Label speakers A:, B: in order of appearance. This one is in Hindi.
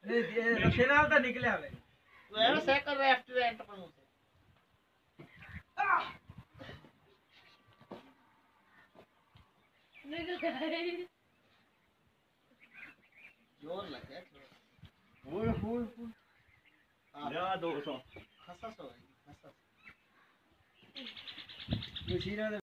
A: रखे नाल तो निकले आवे
B: वो सेकंड रेस्टोरेंट पर मुझे
C: निकल गए
B: जोर लगे
A: ओए होए या 200
B: खसस हो गई खसस
A: मशीन